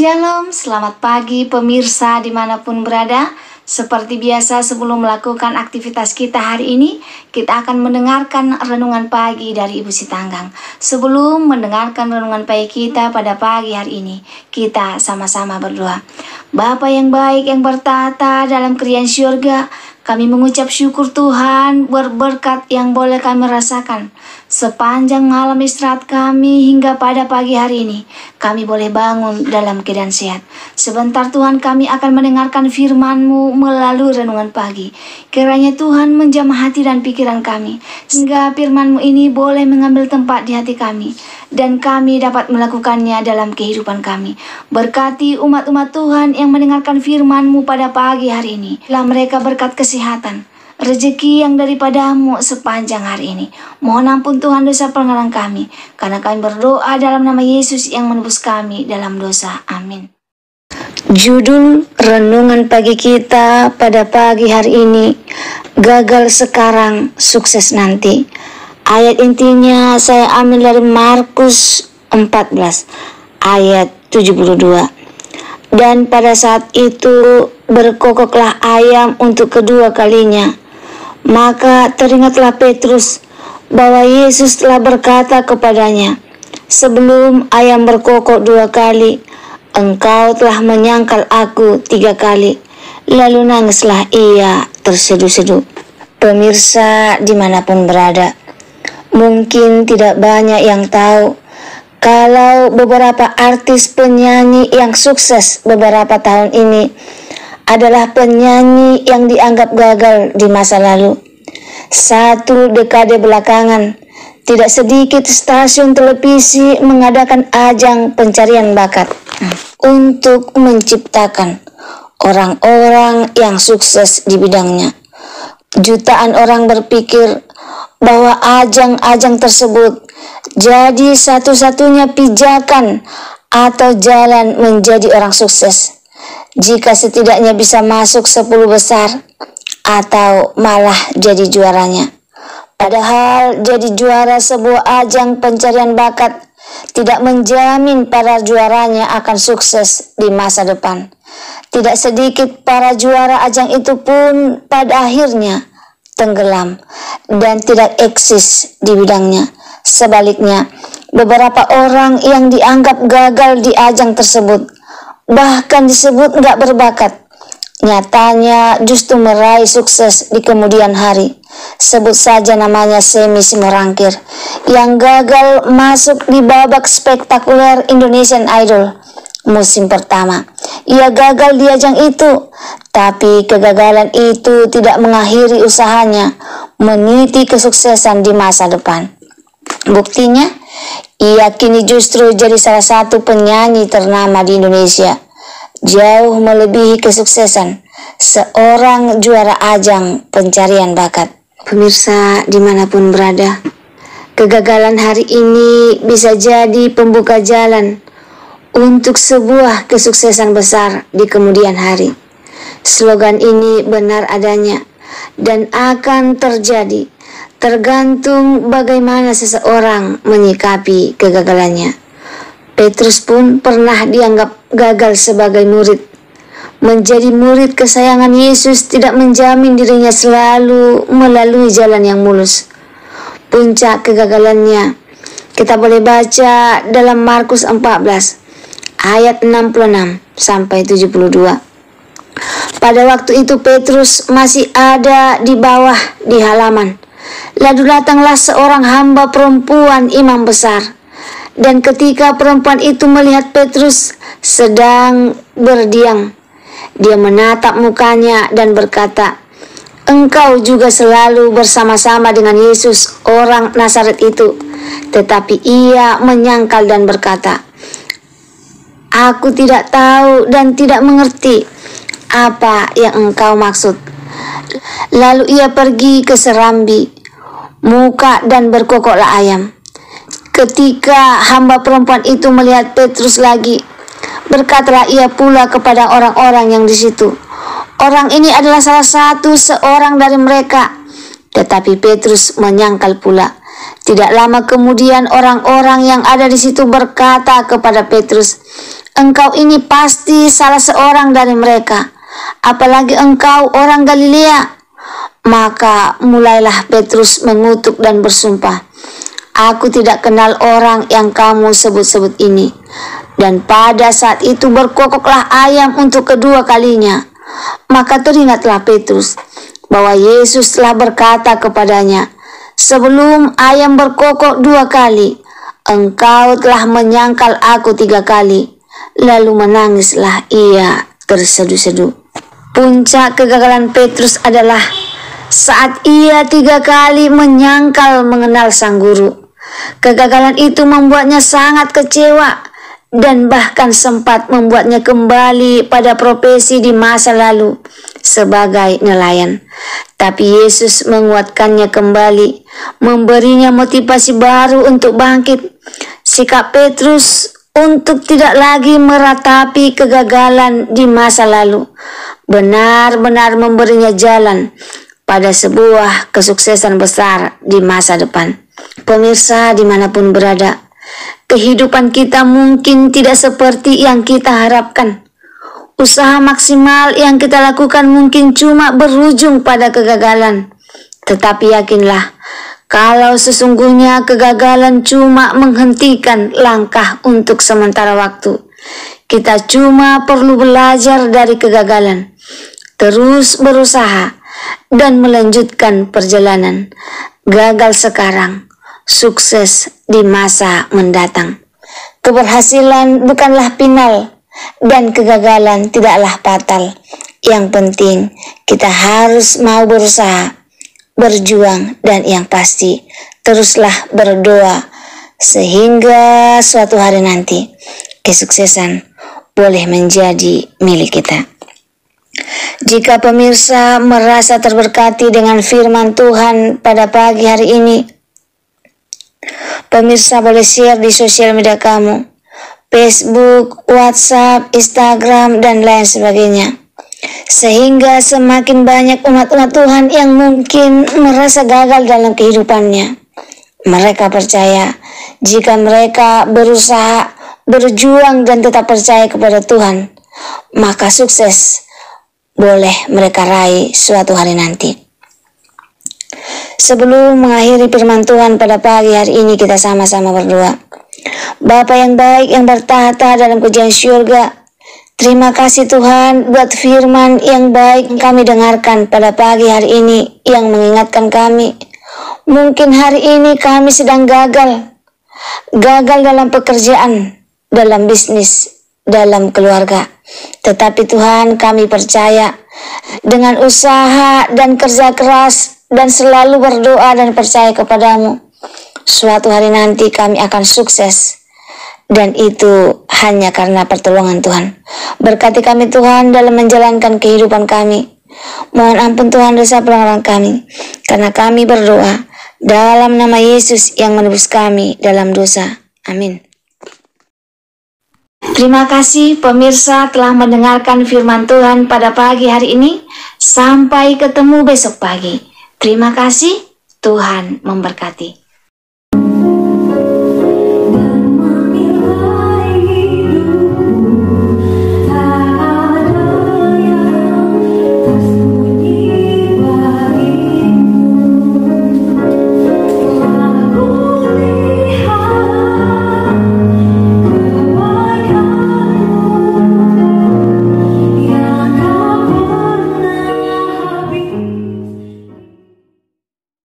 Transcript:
Shalom, selamat pagi pemirsa dimanapun berada. Seperti biasa sebelum melakukan aktivitas kita hari ini, kita akan mendengarkan renungan pagi dari Ibu Sitanggang. Sebelum mendengarkan renungan pagi kita pada pagi hari ini, kita sama-sama berdoa. Bapa yang baik yang bertata dalam kerajaan syurga, kami mengucap syukur Tuhan berberkat yang boleh kami rasakan. Sepanjang malam istirahat kami hingga pada pagi hari ini, kami boleh bangun dalam keadaan sehat. Sebentar Tuhan kami akan mendengarkan firman-Mu melalui renungan pagi. Kiranya Tuhan menjamah hati dan pikiran kami, sehingga firman-Mu ini boleh mengambil tempat di hati kami, dan kami dapat melakukannya dalam kehidupan kami. Berkati umat-umat Tuhan yang mendengarkan firman-Mu pada pagi hari ini. Lah mereka berkat kesehatan, rezeki yang daripada-Mu sepanjang hari ini. Mohon ampun Tuhan dosa pelanggaran kami, karena kami berdoa dalam nama Yesus yang menebus kami dalam dosa. Amin. Judul renungan pagi kita pada pagi hari ini, gagal sekarang, sukses nanti. Ayat intinya saya ambil dari Markus 14 ayat 72. Dan pada saat itu berkokoklah ayam untuk kedua kalinya. Maka teringatlah Petrus bahwa Yesus telah berkata kepadanya, "Sebelum ayam berkokok 2 kali, engkau telah menyangkal aku 3 kali." Lalu nangislah ia terseduh-seduh. Pemirsa dimanapun berada, mungkin tidak banyak yang tahu kalau beberapa artis penyanyi yang sukses beberapa tahun ini adalah penyanyi yang dianggap gagal di masa lalu. 1 dekade belakangan, tidak sedikit stasiun televisi mengadakan ajang pencarian bakat untuk menciptakan orang-orang yang sukses di bidangnya. Jutaan orang berpikir bahwa ajang-ajang tersebut jadi satu-satunya pijakan atau jalan menjadi orang sukses, jika setidaknya bisa masuk 10 besar atau malah jadi juaranya. Padahal jadi juara sebuah ajang pencarian bakat tidak menjamin para juaranya akan sukses di masa depan. Tidak sedikit para juara ajang itu pun pada akhirnya tenggelam dan tidak eksis di bidangnya. Sebaliknya, beberapa orang yang dianggap gagal di ajang tersebut, bahkan disebut gak berbakat, nyatanya justru meraih sukses di kemudian hari. Sebut saja namanya Semi Simorangkir yang gagal masuk di babak spektakuler Indonesian Idol musim pertama. Ia gagal di ajang itu, tapi kegagalan itu tidak mengakhiri usahanya meniti kesuksesan di masa depan. Buktinya, ia kini justru jadi salah satu penyanyi ternama di Indonesia, jauh melebihi kesuksesan seorang juara ajang pencarian bakat. Pemirsa dimanapun berada, kegagalan hari ini bisa jadi pembuka jalan untuk sebuah kesuksesan besar di kemudian hari. Slogan ini benar adanya dan akan terjadi, tergantung bagaimana seseorang menyikapi kegagalannya. Petrus pun pernah dianggap gagal sebagai murid. Menjadi murid kesayangan Yesus tidak menjamin dirinya selalu melalui jalan yang mulus. Puncak kegagalannya kita boleh baca dalam Markus 14 ayat 66 sampai 72. Pada waktu itu Petrus masih ada di bawah di halaman. Lalu datanglah seorang hamba perempuan imam besar. Dan ketika perempuan itu melihat Petrus sedang berdiam, dia menatap mukanya dan berkata, "Engkau juga selalu bersama-sama dengan Yesus orang Nazaret itu." Tetapi ia menyangkal dan berkata, "Aku tidak tahu dan tidak mengerti apa yang engkau maksud." Lalu ia pergi ke serambi, muka dan berkokoklah ayam. Ketika hamba perempuan itu melihat Petrus lagi, berkatalah ia pula kepada orang-orang yang di situ, "Orang ini adalah salah satu seorang dari mereka." Tetapi Petrus menyangkal pula. Tidak lama kemudian orang-orang yang ada di situ berkata kepada Petrus, engkau ini pasti salah seorang dari mereka, apalagi engkau orang Galilea." Maka mulailah Petrus mengutuk dan bersumpah, "Aku tidak kenal orang yang kamu sebut-sebut ini." Dan pada saat itu berkokoklah ayam untuk kedua kalinya. Maka teringatlah Petrus bahwa Yesus telah berkata kepadanya, "Sebelum ayam berkokok 2 kali, engkau telah menyangkal aku 3 kali." Lalu menangislah ia terseduh-seduh. Puncak kegagalan Petrus adalah saat ia 3 kali menyangkal mengenal sang guru. Kegagalan itu membuatnya sangat kecewa dan bahkan sempat membuatnya kembali pada profesi di masa lalu sebagai nelayan. Tapi Yesus menguatkannya kembali, memberinya motivasi baru untuk bangkit. Sikap Petrus untuk tidak lagi meratapi kegagalan di masa lalu benar-benar memberinya jalan pada sebuah kesuksesan besar di masa depan. Pemirsa dimanapun berada, kehidupan kita mungkin tidak seperti yang kita harapkan. Usaha maksimal yang kita lakukan mungkin cuma berujung pada kegagalan. Tetapi yakinlah, kalau sesungguhnya kegagalan cuma menghentikan langkah untuk sementara waktu. Kita cuma perlu belajar dari kegagalan, terus berusaha, dan melanjutkan perjalanan. Gagal sekarang, sukses di masa mendatang. Keberhasilan bukanlah final, dan kegagalan tidaklah fatal. Yang penting kita harus mau berusaha, berjuang, dan yang pasti teruslah berdoa sehingga suatu hari nanti kesuksesan boleh menjadi milik kita. Jika pemirsa merasa terberkati dengan firman Tuhan pada pagi hari ini, pemirsa boleh share di sosial media kamu, Facebook, WhatsApp, Instagram, dan lain sebagainya. Sehingga semakin banyak umat-umat Tuhan yang mungkin merasa gagal dalam kehidupannya. Mereka percaya jika mereka berusaha, berjuang, dan tetap percaya kepada Tuhan, maka sukses boleh mereka raih suatu hari nanti. Sebelum mengakhiri firman Tuhan pada pagi hari ini, kita sama-sama berdoa. Bapa yang baik yang bertahta dalam kerajaan syurga, terima kasih Tuhan buat firman yang baik yang kami dengarkan pada pagi hari ini yang mengingatkan kami. Mungkin hari ini kami sedang gagal dalam pekerjaan, dalam bisnis, dalam keluarga. Tetapi Tuhan, kami percaya dengan usaha dan kerja keras dan selalu berdoa dan percaya kepadamu, suatu hari nanti kami akan sukses. Dan itu hanya karena pertolongan Tuhan. Berkati kami Tuhan dalam menjalankan kehidupan kami. Mohon ampun Tuhan dosa pelanggaran kami, karena kami berdoa dalam nama Yesus yang menebus kami dalam dosa. Amin. Terima kasih pemirsa telah mendengarkan firman Tuhan pada pagi hari ini. Sampai ketemu besok pagi. Terima kasih, Tuhan memberkati.